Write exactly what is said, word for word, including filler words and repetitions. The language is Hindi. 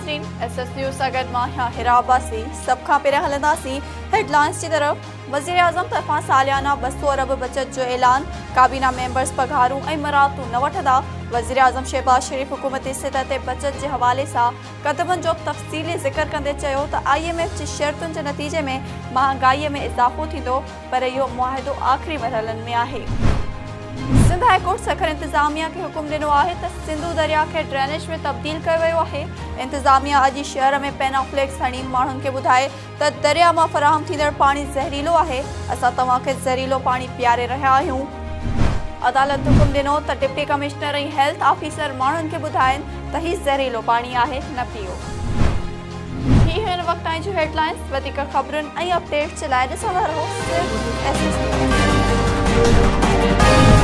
नाज़रीन, एस एस न्यूज़ सां गॾु मां हिरा अब्बासी। सभ खां पहिरियों हलंदासीं हेडलाइंस की तरफ। वज़ीर आज़म तरफ़ां सालियाना ॿ सौ अरब बचत जो ऐलान। काबीना मेंबर्स पघारूं ऐं मरातूं न वठंदा। वज़ीर आज़म शहबाज शरीफ़ हुकूमती सतह ते बचत जे हवाले सां क़दमनि जो तफ़सीली ज़िक्र कंदे चयो त आई एम एफ जी शर्तुनि जे नतीजे में महांगाईअ में इज़ाफ़ो थींदो, पर इहो मुआहिदो आख़िरी मरहलनि में आहे। सिंध हाई कोर्ट सखर इंतज़ामिया खे हुकुम ॾिनो आहे त सिंधु दरिया खे ड्रेनेज में तब्दील कयो वियो आहे। इंतज़ामिया अॼु शहर में पेनाफ्लेक्स हणी माण्हुनि खे ॿुधाए त दरिया मां फ़राहम थींदड़ पाणी ज़हरीलो आहे। असां तव्हांखे ज़हरीलो पाणी पीआरे रहिया आहियूं। अदालत हुकुम ॾिनो त डिप्टी कमिश्नर ऐं हेल्थ ऑफिसर माण्हुनि खे ॿुधाइनि त हीउ ज़हरीलो पाणी आहे, न पीओ। ही हिन वक़्त जूं हेडलाइंस। वधीक ख़बरुनि ऐं अपडेट्स जे लाइ ॾिसंदा रहो सिर्फ़ एस एस न्यूज़।